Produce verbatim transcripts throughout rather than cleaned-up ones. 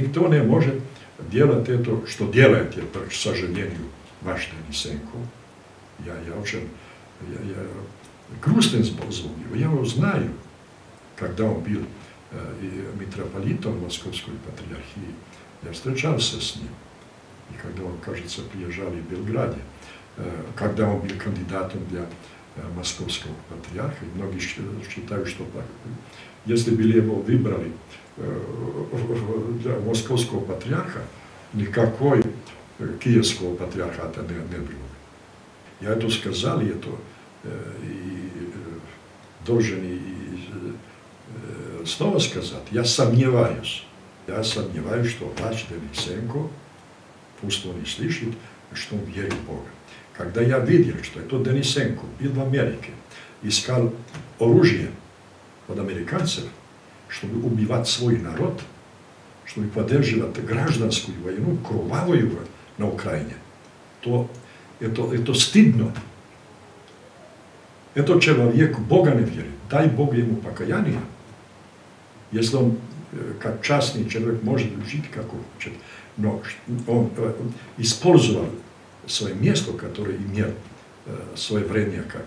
никто не может делать это, что делаете, к сожалению, ваш Денисенко. Я, я очень я, я грустен злом его. Я его знаю, когда он был э, митрополитом Московской патриархии. Я встречался с ним. И когда он, кажется, приезжал в Белграде, э, когда он был кандидатом для э, московского патриарха, и многие считают, что так, если бы его выбрали э, для московского патриарха, никакой э, киевского патриархата не, не было. Я это сказал, и это э, и, э, должен и, э, снова сказать. Я сомневаюсь, я сомневаюсь, что ваш Денисенко, пусть он и слышит, что он верит в Бога. Когда я видел, что этот Денисенко был в Америке, искал оружие от американцев, чтобы убивать свой народ, чтобы поддерживать гражданскую войну, кровавую на Украине, то это, это стыдно. Этот человек Бога не верит. Дай Бог ему покаяние. Если он, как частный человек, может жить как он хочет, но он использовал свое место, которое имел в свое время как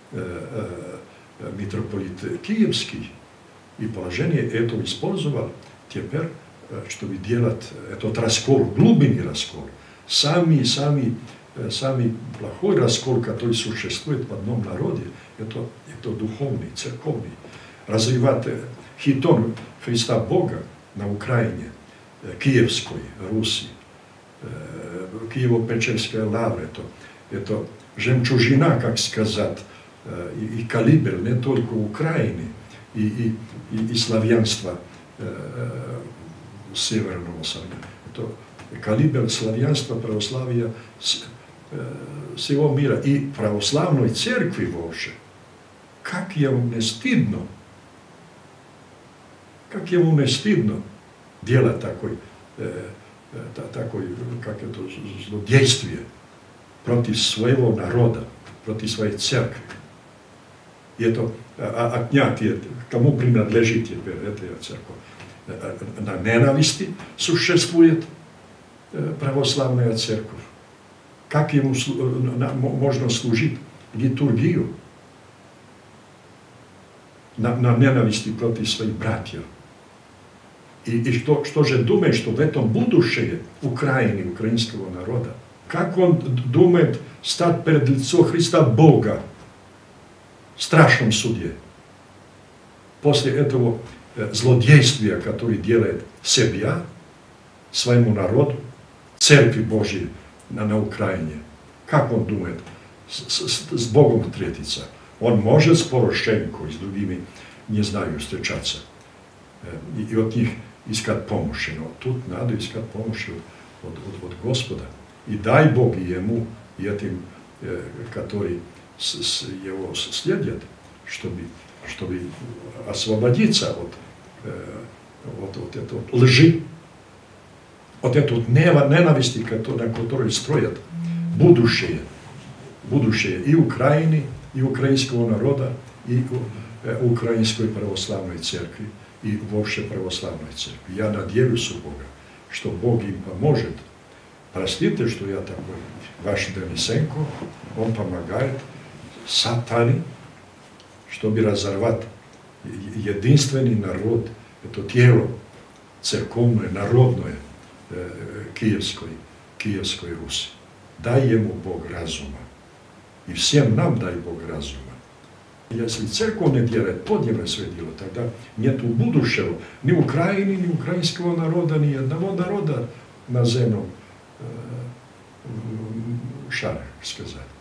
митрополит Киевский, и положение это использовал теперь, чтобы делать этот раскол, глубинный раскол. Самый, самый, самый плохой раскол, который существует в одном народе, это, это духовный, церковный. Развивать хитон Христа Бога на Украине, Киевской Руси, Киево-Печерская лавра, это, это жемчужина, как сказать, и, и калибр не только Украины, и, и, и, и славянства э, северного славяна. Это калибр славянства, православия с, э, всего мира и православной церкви вообще. Как ему не стыдно, как ему не стыдно делать такой, э, э, такой, как это, злодействие против своего народа, против своей церкви. И это отнятие, кому принадлежит теперь эта церковь. На ненависти существует православная церковь. Как ему можно служить литургию на, на ненависти против своих братьев? И, и что, что же думает, что в этом будущее Украины, украинского народа? Как он думает стать перед лицом Христа Бога в страшном суде? После этого злодействия, которое делает себя, своему народу, Церкви Божьей на, на Украине, как он думает с, с, с Богом встретиться? Он может с Порошенко и с другими, не знаю, встречаться и, и от них искать помощи, но тут надо искать помощи от, от, от Господа. И дай Бог ему, и этим, которые с, с его следят, чтобы, чтобы освободиться от, от, от этой лжи, от этой ненависти, на которой строят будущее, будущее и Украины, и украинского народа, и украинской православной церкви, и вообще православной церкви. Я надеюсь у Бога, что Бог им поможет. Простите, что я такой ваш Денисенко, он помогает сатане, чтобы разорвать единственный народ, это тело церковное, народное, э, Киевской, Киевской Руси. Дай ему Бог разума. И всем нам дай Бог разума. Если церковь не делает подневное свое дело, тогда нет будущего ни Украины, ни украинского народа, ни одного народа на земном э, шаре, сказать.